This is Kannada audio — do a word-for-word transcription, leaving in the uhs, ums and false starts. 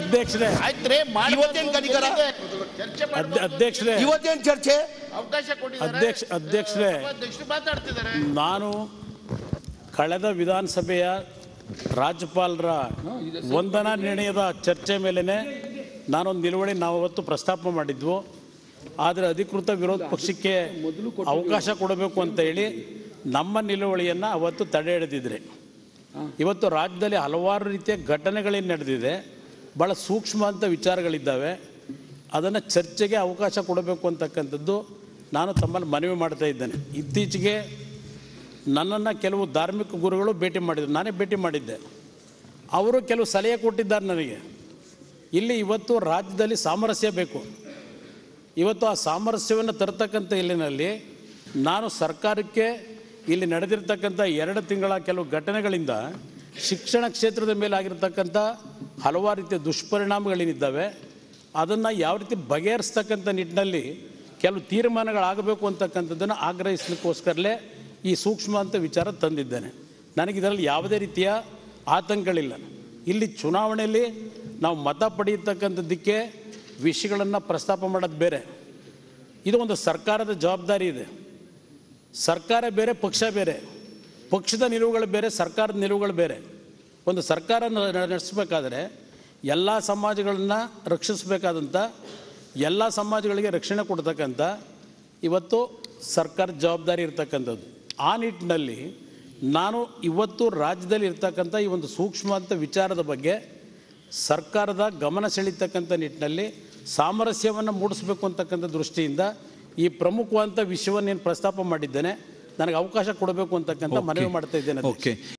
ಅಧ್ಯಕ್ಷರೇ ಆಯ್ತ್ರಿ ಇವತ್ತೇನ್ ಕನಿಕರ? ಚರ್ಚೆ ಅದ್- ಅಧ್ಯಕ್ಷರೇ ಇವತ್ತೇನ್ ಚರ್ಚೆ? ಅವಕಾಶ ಕೊಟ್ಟಿದ್ದಾರೆ. ಅಧ್ಯಕ್ಷ ಅಧ್ಯಕ್ಷರೇ ಅಧ್ಯಕ್ಷರು ಮಾತಾಡ್ತಿದ್ದಾರೆ. ನಾನು ಕಳೆದ ವಿಧಾನಸಭೆಯ ರಾಜ್ಯಪಾಲರ ವಂದನಾ ನಿರ್ಣಯದ ಚರ್ಚೆ ಮೇಲೇ ನಾನೊಂದು ನಿಲುವಳಿ ನಾವು ಅವತ್ತು ಪ್ರಸ್ತಾಪ ಮಾಡಿದ್ವು. ಆದರೆ ಅಧಿಕೃತ ವಿರೋಧ ಪಕ್ಷಕ್ಕೆ ಅವಕಾಶ ಕೊಡಬೇಕು ಅಂತ ಹೇಳಿ ನಮ್ಮ ನಿಲುವಳಿಯನ್ನು ಅವತ್ತು ತಡೆ ಹಿಡಿದಿದ್ರೆ, ಇವತ್ತು ರಾಜ್ಯದಲ್ಲಿ ಹಲವಾರು ರೀತಿಯ ಘಟನೆಗಳೇನು ನಡೆದಿದೆ, ಭಾಳ ಸೂಕ್ಷ್ಮ ಅಂತ ವಿಚಾರಗಳಿದ್ದಾವೆ. ಅದನ್ನು ಚರ್ಚೆಗೆ ಅವಕಾಶ ಕೊಡಬೇಕು ಅಂತಕ್ಕಂಥದ್ದು ನಾನು ತಮ್ಮಲ್ಲಿ ಮನವಿ ಮಾಡ್ತಾ ಇದ್ದೇನೆ. ಇತ್ತೀಚೆಗೆ ನನ್ನನ್ನು ಕೆಲವು ಧಾರ್ಮಿಕ ಗುರುಗಳು ಭೇಟಿ ಮಾಡಿದರು, ನಾನೇ ಭೇಟಿ ಮಾಡಿದ್ದೆ. ಅವರು ಕೆಲವು ಸಲಹೆ ಕೊಟ್ಟಿದ್ದಾರೆ ನನಗೆ. ಇಲ್ಲಿ ಇವತ್ತು ರಾಜ್ಯದಲ್ಲಿ ಸಾಮರಸ್ಯ ಬೇಕು. ಇವತ್ತು ಆ ಸಾಮರಸ್ಯವನ್ನು ತರತಕ್ಕಂಥ ಇಲ್ಲಿನಲ್ಲಿ ನಾನು ಸರ್ಕಾರಕ್ಕೆ ಇಲ್ಲಿ ನಡೆದಿರ್ತಕ್ಕಂಥ ಎರಡು ತಿಂಗಳ ಕೆಲವು ಘಟನೆಗಳಿಂದ ಶಿಕ್ಷಣ ಕ್ಷೇತ್ರದ ಮೇಲೆ ಆಗಿರ್ತಕ್ಕಂಥ ಹಲವಾರು ರೀತಿಯ ದುಷ್ಪರಿಣಾಮಗಳೇನಿದ್ದಾವೆ ಅದನ್ನು ಯಾವ ರೀತಿ ಬಗೆಹರಿಸ್ತಕ್ಕಂಥ ನಿಟ್ಟಿನಲ್ಲಿ ಕೆಲವು ತೀರ್ಮಾನಗಳಾಗಬೇಕು ಅಂತಕ್ಕಂಥದ್ದನ್ನು ಆಗ್ರಹಿಸಲಿಕ್ಕೋಸ್ಕರಲೇ ಈ ಸೂಕ್ಷ್ಮ ಅಂತ ವಿಚಾರ ತಂದಿದ್ದೇನೆ. ನನಗೆ ಇದರಲ್ಲಿ ಯಾವುದೇ ರೀತಿಯ ಆತಂಕಗಳಿಲ್ಲ. ಇಲ್ಲಿ ಚುನಾವಣೆಯಲ್ಲಿ ನಾವು ಮತ ಪಡೆಯತಕ್ಕಂಥದ್ದಕ್ಕೆ ವಿಷಯಗಳನ್ನು ಪ್ರಸ್ತಾಪ ಮಾಡೋದು ಬೇರೆ. ಇದು ಒಂದು ಸರ್ಕಾರದ ಜವಾಬ್ದಾರಿ ಇದೆ. ಸರ್ಕಾರ ಬೇರೆ, ಪಕ್ಷ ಬೇರೆ. ಪಕ್ಷದ ನಿಲುವುಗಳು ಬೇರೆ, ಸರ್ಕಾರದ ನಿಲುವುಗಳು ಬೇರೆ. ಒಂದು ಸರ್ಕಾರ ನಡೆಸಬೇಕಾದ್ರೆ ಎಲ್ಲ ಸಮಾಜಗಳನ್ನು ರಕ್ಷಿಸಬೇಕಾದಂಥ, ಎಲ್ಲ ಸಮಾಜಗಳಿಗೆ ರಕ್ಷಣೆ ಕೊಡ್ತಕ್ಕಂಥ ಇವತ್ತು ಸರ್ಕಾರದ ಜವಾಬ್ದಾರಿ ಇರ್ತಕ್ಕಂಥದ್ದು. ಆ ನಿಟ್ಟಿನಲ್ಲಿ ನಾನು ಇವತ್ತು ರಾಜ್ಯದಲ್ಲಿ ಇರ್ತಕ್ಕಂಥ ಈ ಒಂದು ಸೂಕ್ಷ್ಮ ಅಂತ ವಿಚಾರದ ಬಗ್ಗೆ ಸರ್ಕಾರದ ಗಮನ ಸೆಳೀತಕ್ಕಂಥ ನಿಟ್ಟಿನಲ್ಲಿ ಸಾಮರಸ್ಯವನ್ನು ಮೂಡಿಸಬೇಕು ಅಂತಕ್ಕಂಥ ದೃಷ್ಟಿಯಿಂದ ಈ ಪ್ರಮುಖವಾದಂಥ ವಿಷಯವನ್ನು ಏನು ಪ್ರಸ್ತಾಪ ಮಾಡಿದ್ದೇನೆ, ನನಗೆ ಅವಕಾಶ ಕೊಡಬೇಕು ಅಂತಕ್ಕಂಥ ಮನವಿ ಮಾಡ್ತಾ ಇದ್ದೇನೆ. ಓಕೆ.